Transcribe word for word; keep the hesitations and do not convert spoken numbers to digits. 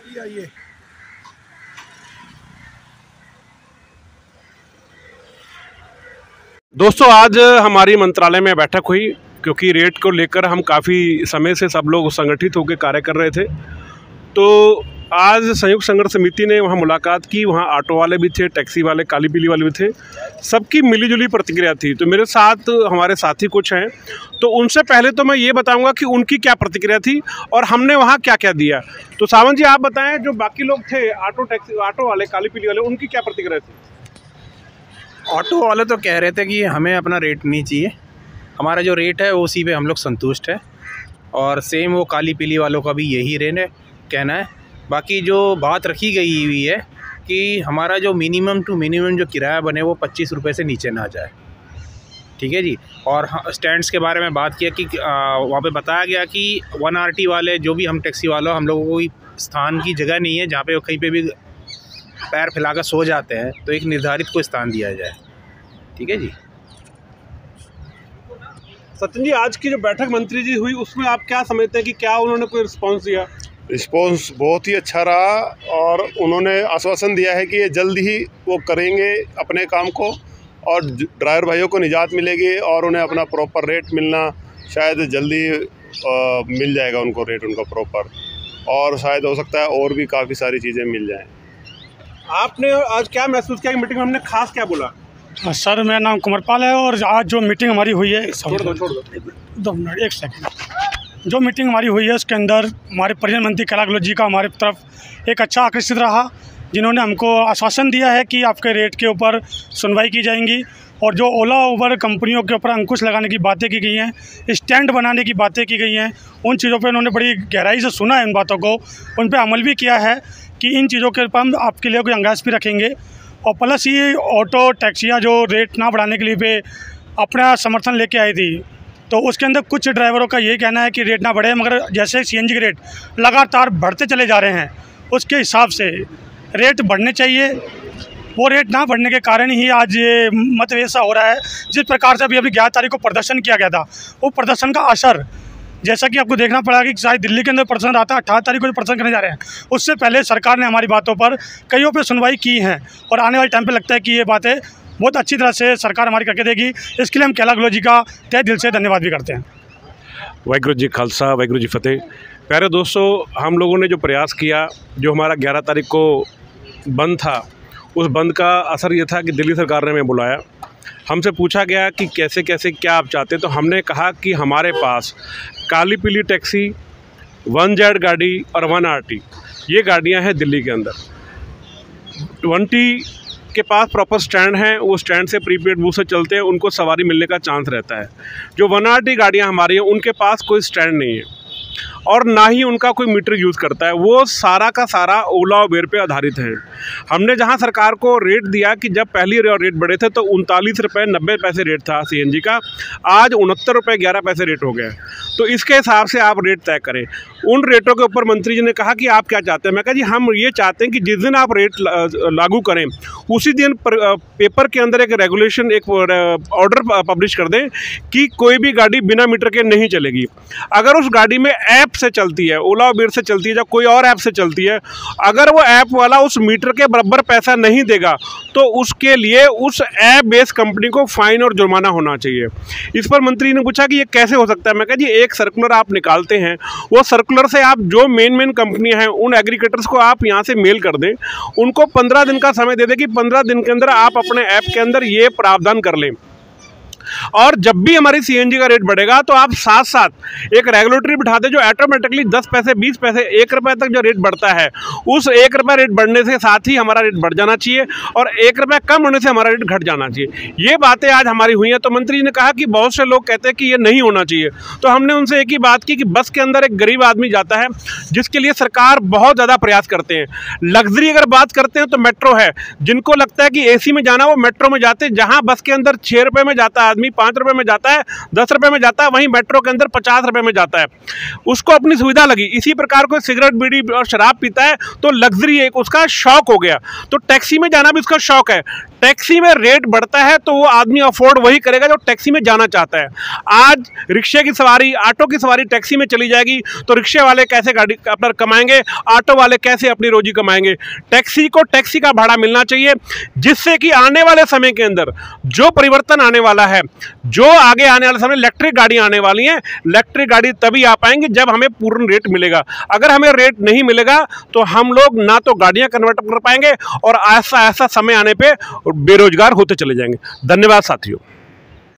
आइए आइए। दोस्तों, आज हमारी मंत्रालय में बैठक हुई क्योंकि रेट को लेकर हम काफ़ी समय से सब लोग संगठित होकर कार्य कर रहे थे। तो आज संयुक्त संघर्ष समिति ने वहाँ मुलाकात की। वहाँ ऑटो वाले भी थे, टैक्सी वाले, काली पीली वाले भी थे। सबकी मिलीजुली प्रतिक्रिया थी। तो मेरे साथ हमारे साथी कुछ हैं, तो उनसे पहले तो मैं ये बताऊंगा कि उनकी क्या प्रतिक्रिया थी और हमने वहाँ क्या क्या दिया। तो सावंत जी, आप बताएं, जो बाकी लोग थे ऑटो टैक्सी ऑटो वाले, काली पीली वाले, उनकी क्या प्रतिक्रिया थी? ऑटो वाले तो कह रहे थे कि हमें अपना रेट नहीं चाहिए, हमारा जो रेट है उसी पे हम लोग संतुष्ट है। और सेम वो काली पीली वालों का भी यही रेट है, कहना है। बाकी जो बात रखी गई हुई है कि हमारा जो मिनिमम टू मिनिमम जो किराया बने वो पच्चीस रुपये से नीचे ना जाए, ठीक है जी। और स्टैंड्स के बारे में बात किया कि वहाँ पे बताया गया कि वन आर टी वाले, जो भी हम टैक्सी वालों, हम लोगों को कोई स्थान की जगह नहीं है जहाँ पे वो कहीं पे भी पैर फैलाकर सो जाते हैं, तो एक निर्धारित को स्थान दिया जाए, ठीक है जी। सचिन जी, आज की जो बैठक मंत्री जी हुई उसमें आप क्या समझते हैं कि क्या उन्होंने कोई रिस्पॉन्स दिया? रिस्पॉन्स बहुत ही अच्छा रहा और उन्होंने आश्वासन दिया है कि ये जल्द ही वो करेंगे अपने काम को और ड्राइवर भाइयों को निजात मिलेगी और उन्हें अपना प्रॉपर रेट मिलना शायद जल्दी मिल जाएगा उनको, रेट उनका प्रॉपर, और शायद हो सकता है और भी काफ़ी सारी चीज़ें मिल जाएं। आपने आज क्या महसूस किया कि मीटिंग में हमने खास क्या बोला? सर, मेरा नाम कुमारपाल है और आज जो मीटिंग हमारी हुई है, छोड़ दो छोड़ दो दो मिनट एक सेकंड जो मीटिंग हमारी हुई है उसके अंदर हमारे परिवहन मंत्री कैलाश गहलोत जी का हमारे तरफ एक अच्छा आकर्षित रहा, जिन्होंने हमको आश्वासन दिया है कि आपके रेट के ऊपर सुनवाई की जाएंगी। और जो ओला उबर कंपनियों के ऊपर अंकुश लगाने की बातें की गई हैं, स्टैंड बनाने की बातें की गई हैं, उन चीज़ों पे उन्होंने बड़ी गहराई से सुना है, उन बातों को उन पे अमल भी किया है कि इन चीज़ों के ऊपर हम आपके लिए कोई अंगास भी रखेंगे। और प्लस ये ऑटो टैक्सियाँ जो रेट ना बढ़ाने के लिए पे अपना समर्थन लेके आई थी, तो उसके अंदर कुछ ड्राइवरों का ये कहना है कि रेट ना बढ़े, मगर जैसे सीएनजी के रेट लगातार बढ़ते चले जा रहे हैं उसके हिसाब से रेट बढ़ने चाहिए। वो रेट ना बढ़ने के कारण ही आज ये मतभेद ऐसा हो रहा है। जिस प्रकार से अभी अभी ग्यारह तारीख को प्रदर्शन किया गया था, वो प्रदर्शन का असर जैसा कि आपको देखना पड़ा कि शायद दिल्ली के अंदर प्रदर्शन आता है, अठारह तारीख को जो प्रदर्शन करने जा रहे हैं, उससे पहले सरकार ने हमारी बातों पर कईयों पे सुनवाई की है और आने वाले टाइम पे लगता है कि ये बातें बहुत अच्छी तरह से सरकार हमारी करके देगी। इसके लिए हम कैलाश गहलोत जी का तहे दिल से धन्यवाद भी करते हैं। वाहिगुरू जी खालसा, वाहिगुरू जी फतेह। प्यारे दोस्तों, हम लोगों ने जो प्रयास किया, जो हमारा ग्यारह तारीख को बंद था, उस बंद का असर ये था कि दिल्ली सरकार ने हमें बुलाया, हमसे पूछा गया कि कैसे कैसे क्या आप चाहते। तो हमने कहा कि हमारे पास काली पीली टैक्सी, वन जेड गाड़ी और वन आर टी, ये गाड़ियां हैं दिल्ली के अंदर। वन टी के पास प्रॉपर स्टैंड हैं, वो स्टैंड से प्रीपेड बूथ से चलते हैं, उनको सवारी मिलने का चांस रहता है। जो वन आर टी गाड़ियाँ हमारी हैं, उनके पास कोई स्टैंड नहीं है और ना ही उनका कोई मीटर यूज़ करता है। वो सारा का सारा ओला उबेर पे आधारित है। हमने जहां सरकार को रेट दिया कि जब पहली रेट बढ़े थे तो उनतालीस रुपये नब्बे पैसे रेट था सीएनजी का, आज उनहत्तर रुपये ग्यारह पैसे रेट हो गया। तो इसके हिसाब से आप रेट तय करें। उन रेटों के ऊपर मंत्री जी ने कहा कि आप क्या चाहते हैं। मैं कहा जी, हम ये चाहते हैं कि जिस दिन आप रेट लागू करें उसी दिन पर, पेपर के अंदर एक रेगुलेशन, एक ऑर्डर पब्लिश कर दें कि कोई भी गाड़ी बिना मीटर के नहीं चलेगी। अगर उस गाड़ी में ऐप से चलती है, ओला उबेर से चलती है या कोई और ऐप से चलती है, अगर वो ऐप वाला उस मीटर के बराबर पैसा नहीं देगा तो उसके लिए उस ऐप बेस्ड कंपनी को फाइन और जुर्माना होना चाहिए। इस पर मंत्री ने पूछा कि ये कैसे हो सकता है। मैं कहा जी, एक सर्कुलर आप निकालते हैं, वो सर्कुलर से आप जो मेन मेन कंपनियां हैं उन एग्रीगेटर्स को आप यहाँ से मेल कर दें, उनको पंद्रह दिन का समय दे दें कि पंद्रह दिन के अंदर आप अपने ऐप के अंदर ये प्रावधान कर लें। और जब भी हमारी सीएनजी का रेट बढ़ेगा तो आप साथ साथ एक रेगुलेटरी बिठा दें जो ऑटोमेटिकली दस पैसे, बीस पैसे, एक रुपए तक जो रेट बढ़ता है, उस एक रुपये रेट बढ़ने से साथ ही हमारा रेट बढ़ जाना चाहिए और एक रुपये कम होने से हमारा रेट घट जाना चाहिए। ये बातें आज हमारी हुई हैं। तो मंत्री ने कहा कि बहुत से लोग कहते हैं कि ये नहीं होना चाहिए। तो हमने उनसे एक ही बात की कि बस के अंदर एक गरीब आदमी जाता है जिसके लिए सरकार बहुत ज़्यादा प्रयास करते हैं। लग्जरी अगर बात करते हैं तो मेट्रो है, जिनको लगता है कि ए सी में जाना वो मेट्रो में जाते हैं। जहाँ बस के अंदर छः रुपये में जाता है आदमी, आदमी पाँच रुपये में जाता है, दस रुपये में जाता है, वहीं मेट्रो के अंदर पचास रुपये में जाता है। उसको अपनी सुविधा लगी। इसी प्रकार कोई सिगरेट बीड़ी और शराब पीता है तो लग्जरी एक उसका शौक हो गया, तो टैक्सी में जाना भी उसका शौक है। टैक्सी में रेट बढ़ता है तो वो आदमी अफोर्ड वही करेगा जो टैक्सी में जाना चाहता है। आज रिक्शे की सवारी, ऑटो की सवारी टैक्सी में चली जाएगी तो रिक्शे वाले कैसे गाड़ी अपना कमाएंगे, ऑटो वाले कैसे अपनी रोजी कमाएंगे। टैक्सी को टैक्सी का भाड़ा मिलना चाहिए, जिससे कि आने वाले समय के अंदर जो परिवर्तन आने वाला है, जो आगे आने वाले समय इलेक्ट्रिक गाड़ी आने वाली हैं, इलेक्ट्रिक गाड़ी तभी आ पाएंगी जब हमें पूर्ण रेट मिलेगा। अगर हमें रेट नहीं मिलेगा तो हम लोग ना तो गाड़ियां कन्वर्ट कर पाएंगे और ऐसा ऐसा समय आने पे बेरोजगार होते चले जाएंगे। धन्यवाद साथियों।